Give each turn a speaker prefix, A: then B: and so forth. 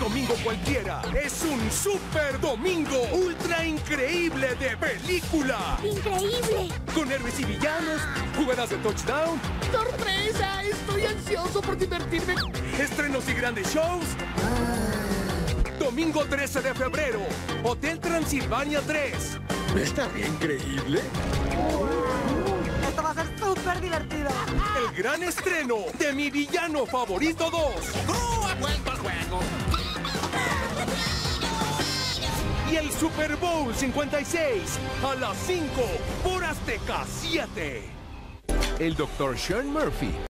A: domingo cualquiera. Es un super domingo ultra increíble de película.
B: ¡Increíble!
A: Con héroes y villanos, jugadas de touchdown,
C: ¡Sorpresa! Estoy ansioso por divertirme.
A: estrenos y grandes shows. Domingo 13 de febrero, Hotel Transilvania 3.
D: ¿Está bien increíble?
B: Esto va a ser súper divertido.
A: El gran estreno de Mi Villano Favorito 2.
C: ¡Ha vuelto al juego!
A: Y el Super Bowl 56 a las 5 por Azteca 7. El Dr. Sean Murphy